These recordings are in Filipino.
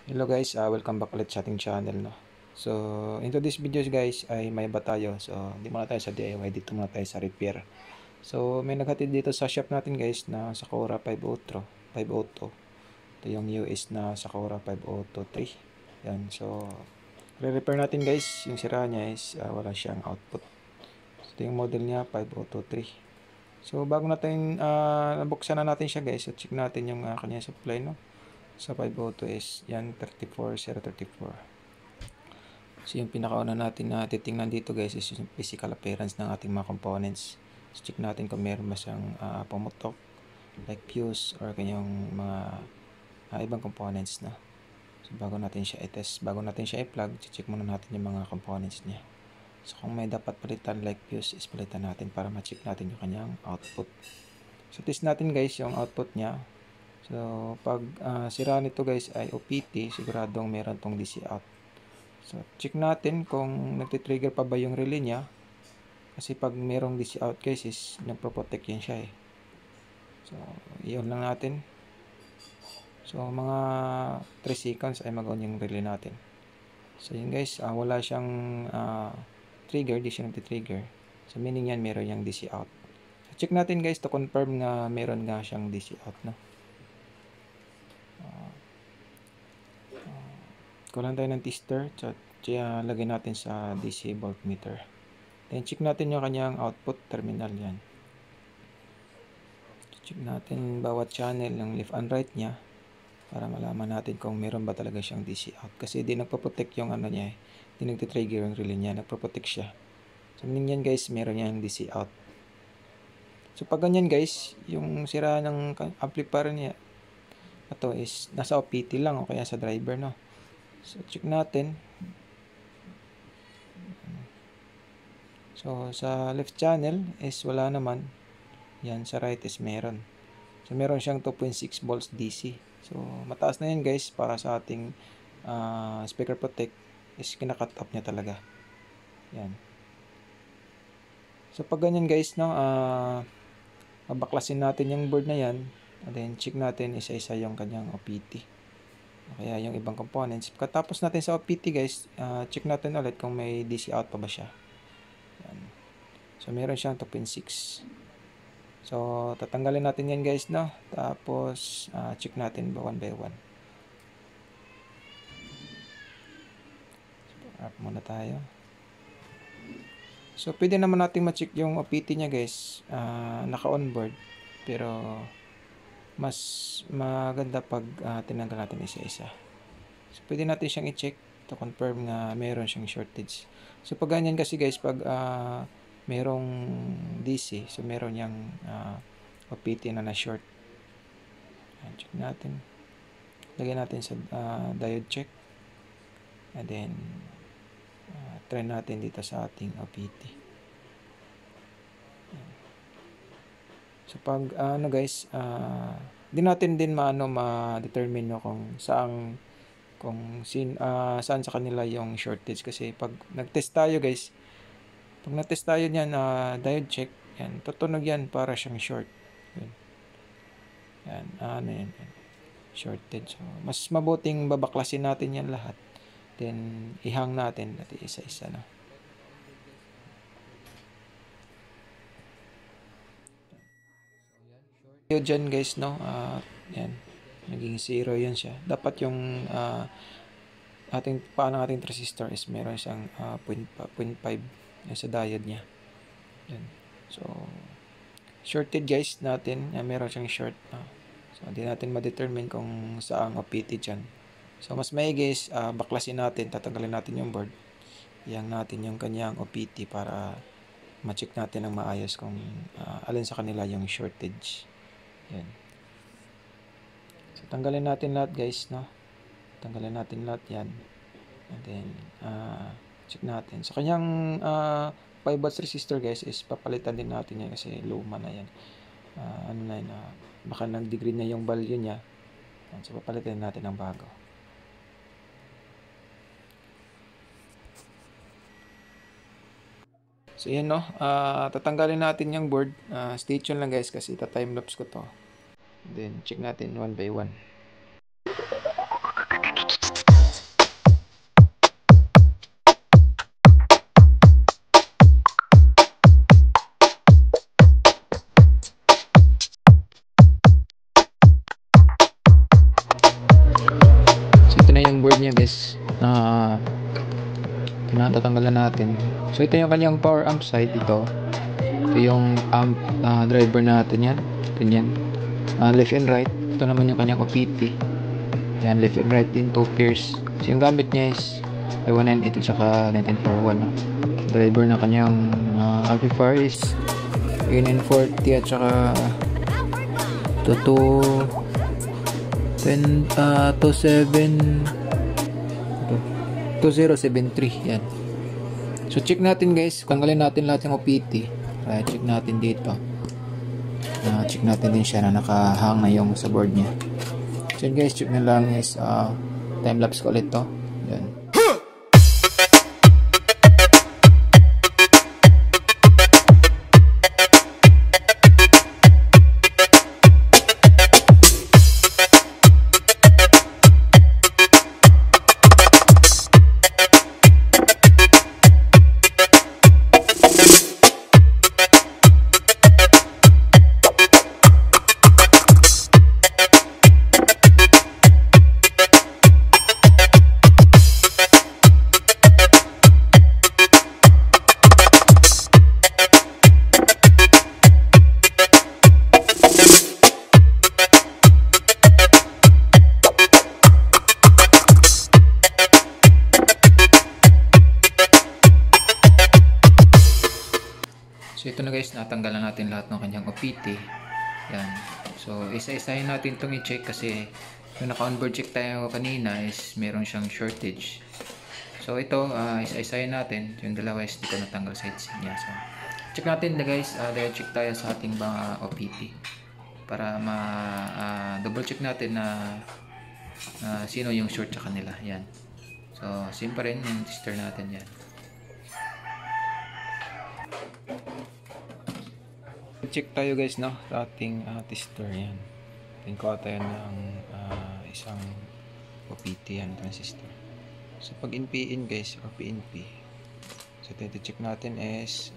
Hello guys, welcome back ulit sa ating channel, no. So, into this videos guys ay may ba tayo. So, hindi muna tayo sa DIY, dito muna tayo sa repair. So, may naghatid dito sa shop natin guys na Sakura 502. 502. Ito yung US na Sakura 5023. Yan. So, re-repair natin guys. Yung sira niya is wala siyang output. So, ito yung model niya 5023. So, bago natin nabuksan na natin siya guys, so check natin yung kanya supply, no. Sa 502 is yan 34034. So yung pinakauna natin na titingnan dito guys is yung physical appearance ng ating mga components. So check natin kung meron ba siyang pumutok like fuse or kanyang mga ibang components na. So bago natin siya i-test, bago natin siya i-plug, check muna natin yung mga components niya. So kung may dapat palitan like fuse, is palitan natin para ma-check natin yung kanyang output. So test natin guys yung output niya. So, pag sira nito guys ay OPT, siguradong meron tong DC out. So, check natin kung nagtitrigger pa ba yung relay niya. Kasi pag merong DC out guys is nagpo-protect yan siya eh. So, i-on lang natin. So, mga 3 seconds ay mag-on yung relay natin. So, yun guys, wala siyang trigger, di siya nagtitrigger. So, meaning yan meron yung DC out. So, check natin guys to confirm na meron nga siyang DC out, no. Kulang tayo ng tester, so lagay natin sa DC voltmeter. Then check natin yung kanyang output terminal yan. Check natin bawat channel ng left and right niya para malaman natin kung meron ba talaga siyang DC out. Kasi di nagpo-protect yung ano niya eh. Di nagtitrigger yung relay niya, nagpo-protect siya. So yan guys, meron niyang DC out. So pag ganyan guys, yung sira ng amplifier niya ito is nasa OPT lang o kaya sa driver, no. So check natin. So sa left channel is wala naman. Yan sa right is meron. So meron siyang 2.6 volts DC. So mataas na yan guys para sa ating speaker protect is kinakat off niya talaga. Yan. So pag ganyan guys, no, babaklasin natin yung board na yan. And then check natin isa-isa yung kanyang OPT. Kaya yung ibang components. Pagkatapos natin sa OPT guys, check natin ulit kung may DC out pa ba siya. Yan. So meron siyang 2.6. So tatanggalin natin yan guys, no. Tapos check natin ba one by one. So, up muna tayo. So pwede naman natin ma-check yung OPT niya guys, naka-onboard. Pero mas maganda pag tinanggal natin isa-isa. So pwede natin siyang i-check to confirm na meron siyang shortage. So pag ganyan kasi guys, pag merong DC, so meron yang OPT na na-short. Check natin. Lagyan natin sa diode check. And then try natin dito sa ating OPT. So pag ano guys, di natin din ma-determine no, kung saan sa kanila yung shortage kasi pag nag-test tayo guys, pag na-test tayo niyan diode check, yan tutunog yan para siyang short. Yan, ano yan, shortage. So, mas mabuting babaklasin natin yan lahat. Then ihang natin at isa-isa na. So dyan guys, no, yan, naging 0 yan siya. Dapat yung ating transistor is meron siyang 0.5 yan sa diode niya. Yan. So shorted guys natin, meron siyang short. So hindi natin ma-determine kung saan OPT dyan. So mas maigi is baklasin natin, tatanggalin natin yung board. Iyang natin yung kanyang OPT para ma-check natin ng maayos kung alin sa kanila yung shortage. Yan. So tanggalin natin lahat guys, no. Tanggalin natin lahat yan. And then check natin. So kanyang 5 watts resistor guys is papalitan din natin yan kasi luma na yan. Ano na yun, baka nag-degrade na yung value niya. So papalitan natin ng bago. So yan, no, tatanggalin natin yung board. Stay tuned lang guys kasi ta-timelapse ko to. Then check natin one by one. yung board niya guys na natatanggalan natin. So ito yung kanyang power amp side. Ito yung amp driver natin yan. Ganyan. Left and right. Ito naman yung kanyang OPT. Yan, left and right din, 2 pairs. So yung gamit niya is i198 at saka 1941. Driver na kanyang amplifier is A940 at saka 2073. Yan. So check natin guys, tanggalin natin lahat ng OPT. Check natin dito. Check natin din siya na nakahang na yung sa board niya. So yun guys, check na lang is time lapse ko ulit to. Yan. So ito na guys, natanggalan natin lahat ng kanyang OPT. Yan. So isa-isahin natin itong i-check kasi yung naka-onboard check tayo kanina is meron siyang shortage. So ito, isa-isahin natin. Yung dalawa is di ko natanggal sa heatsink niya. So check natin na guys, dahil check tayo sa ating mga OPT para double check natin na sino yung short sa kanila. Yan. So same pa rin yung tester natin yan. Check tayo guys no sa ating tester yan. Tingko tayo ng isang OPT yan, transistor. So pag NPN guys or PNP, so check natin is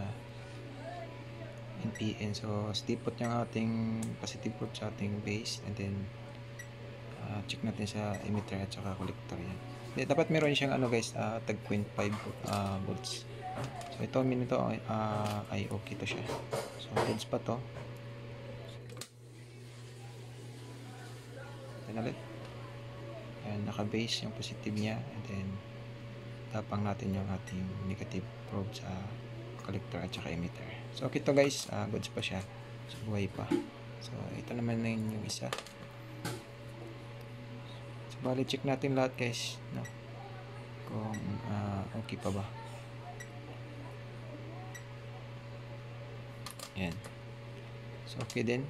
NPN. So stipot yung ating positive port sa ating base, and then check natin sa emitter at saka collector yan. Dapat meron siyang ano guys, tag 0.5 volts. So ito minito ay okay to siya. So volts pa to. Then ulit. Ayan, naka-base yung positive niya, and then tapang natin yung ating negative probe sa collector at saka emitter. So okay to guys, goods pa siya. So buhay pa. So ito naman na yung isa. So bali check natin lahat guys, no? Kung okay pa ba. Yan. So okay din.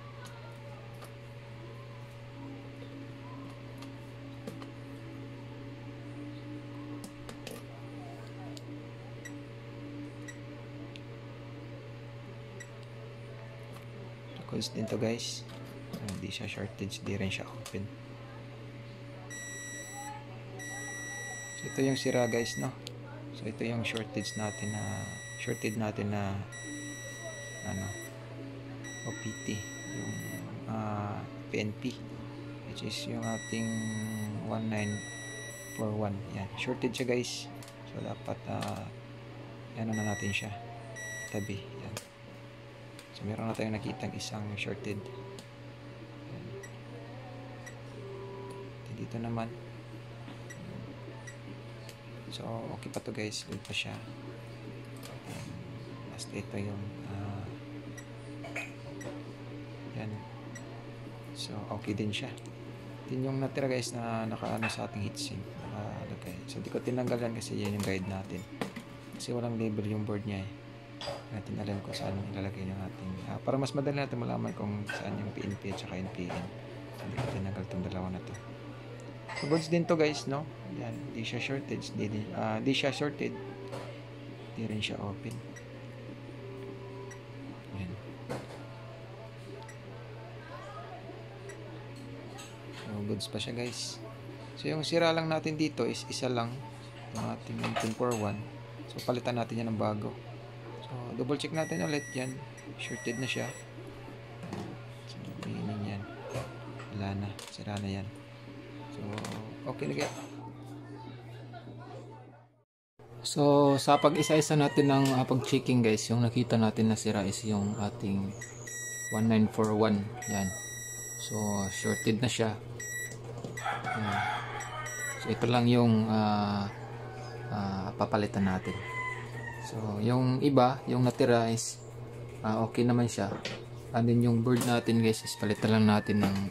Goods din to guys. Hindi siya shortage, di rin siya open. So ito yung sira guys, no? So ito yung shortage natin na ano, OPT, yung PNP, which is yung ating 1941. Yan, shorted siya guys. So dapat ano na natin siya, tabi. Yan. So meron na tayong nakitang isang shorted. Yan. Dito naman, so okay pa to guys, good pa siya. Last ito yung yan. So okay din siya. Din yung natira guys na nakaano sa ating heatsink, nakalagay. So di ko tinanggalan kasi yan yung guide natin, kasi walang label yung board niya eh. Natin alam kung saan ilalagay yung ating para mas madali natin malaman kung saan yung PNP at saka NPN. So hindi ko tinanggal itong dalawa na to. So goods din to guys, no? Yan, di siya shortage, di siya shorted, di rin siya open. Yan. So goods pa siya guys. So yung sira lang natin dito is isa lang, yung ating 1941. So palitan natin yan ng bago. So double check natin ulit yan, shorted na siya. So yan, wala na, sira na yan. So Okay na kaya. So, sa pag-isa-isa natin ng pag-checking guys, yung nakita natin na sira is yung ating 1941. Yan. So, shorted na siya. Yan. So, ito lang yung papalitan natin. So, yung iba, yung natira is okay naman siya. And then yung board natin guys is palitan lang natin ng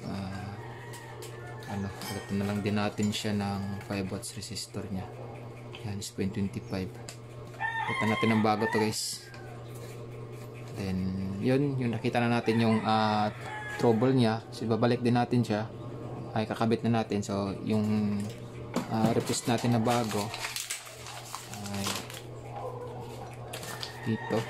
palitan na lang din natin siya ng 5 watts resistor nya. Yan is 0.25. Palitan natin ng bago to guys. Then yun, yung nakita na natin yung trouble nya. So babalik din natin siya. Ay kakabit na natin. So yung replace natin na bago ay dito.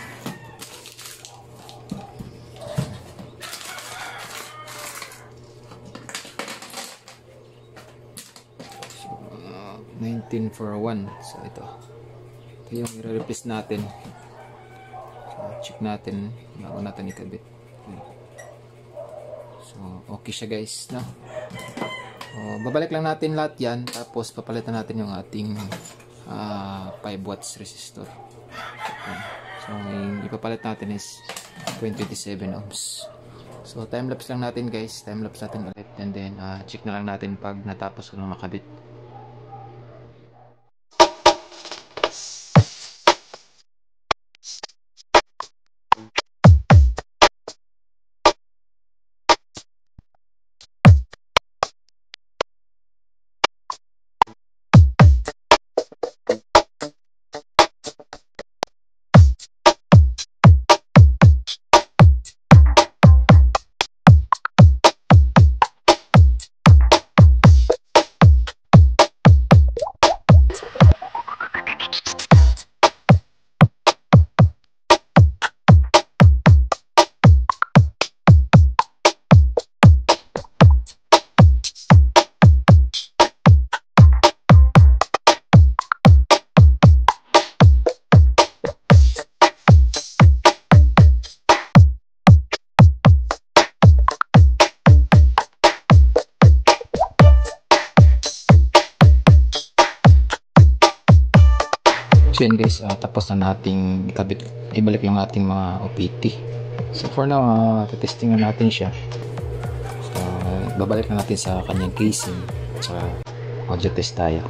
So 1941. So ito yung i-replace natin. So check natin bago natin ikabit. So okay siya guys, no? Babalik lang natin lahat yan, tapos papalitan natin yung ating 5 watts resistor. So yung ipapalit natin is 0.27 ohms. So time lapse lang natin guys, time lapse natin ulit, and then check na lang natin pag natapos ko na makabit. So yun guys, tapos na nating ikabit, ibalik yung ating mga OPT. So for now, testing na natin siya. So babalik na natin sa kanyang casing, so audio test tayo.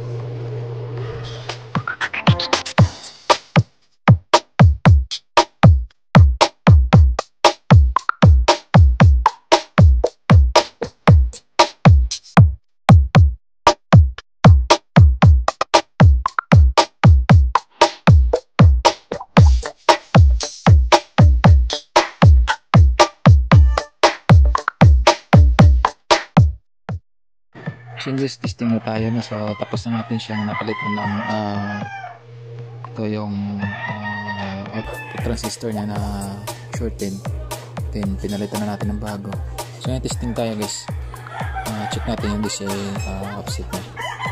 So guys, testing na tayo na. So tapos na natin siyang napalitan ng ito yung output transistor niya na shorted, then pinalitan na natin ng bago. So yung testing tayo guys, check natin yung DC offset niya.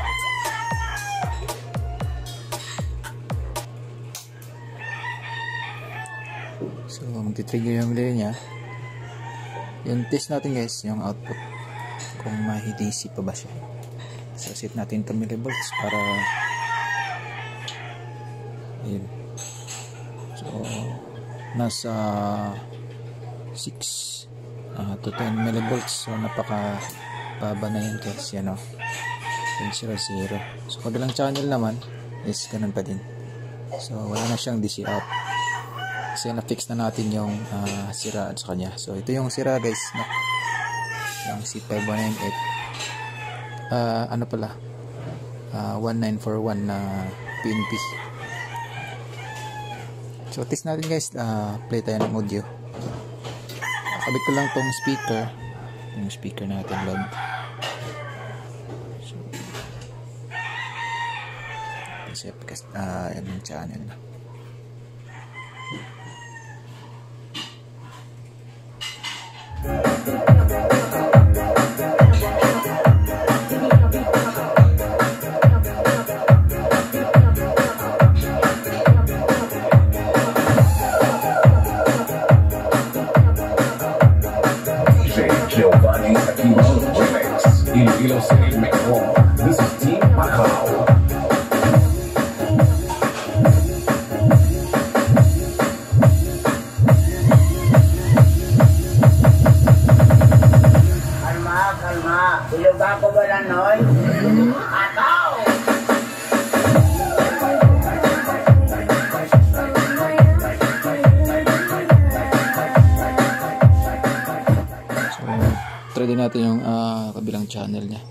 So magti-trigger yung relay niya. Yung test natin guys, yung output kung mahidisi pa ba siya. So set natin 2 millivolts para ayun. So nasa 6 to 10 millivolts. So napaka baba na yun guys, yan o, 0.00. So kabilang channel naman is ganun pa din. So wala na siyang DC out kasi na-fix na natin yung sira sa kanya. So ito yung sira guys, no? Yung C5198 ano pala 1941 na PNP. So test natin guys, play tayo ng audio. Kabit ko lang tong speaker, yung speaker natin load. So kasi yung channel na. Giovanni Aquino Remix. City Metro. This is Team Macau. Kalma. Ilog ako ba lang, Noy? Ataw! So, try din natin yung kabilang channel niya.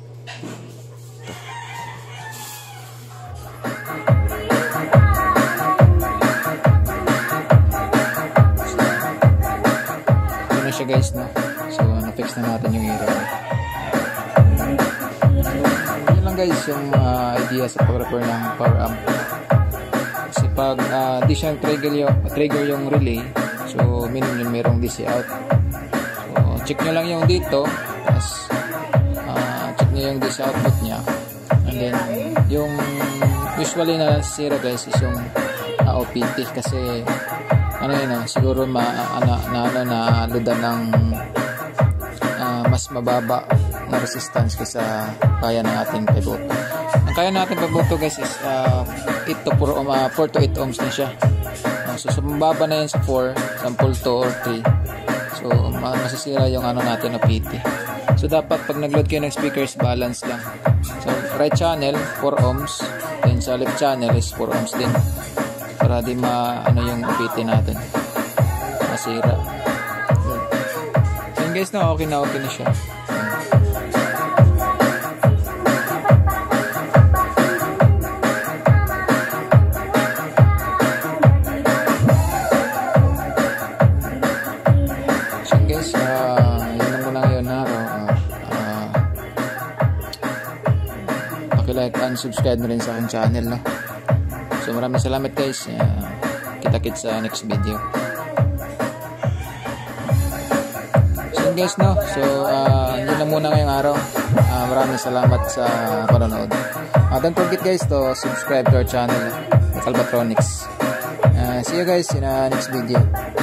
Ito na siya guys, no? So, na-fix na natin yung error. Yun lang guys yung idea sa pag-repair ng power amp. Kasi pag di siya trigger yung relay, so minimum yung merong DC out. So check nyo lang yung dito, tapos check nyo yung DC output nya, and then yung usually na sira guys is yung OPT, kasi ano yun, siguro na ludan ng mas mababa na resistance kaysa kaya ng ating 5 volt. Ang kaya natin 5 volt guys is 4 to 8 ohms na siya. So mababa na yan sa 4, sample 2 or 3. So masisira yung ano natin na PT. So dapat pag nag-load kayo ng speakers, balance lang. So right channel 4 ohms, then sa left channel is 4 ohms din, para di ano yung PT natin masira. So yun guys, na okay na siya. Like and subscribe na rin sa aking channel, no? So maraming salamat guys. Kita-kits sa next video. So yun guys, no? So yun lang muna ngayong araw. Maraming salamat sa panonood. Don't forget guys to subscribe to our channel, Kalbatronics. See you guys in the next video.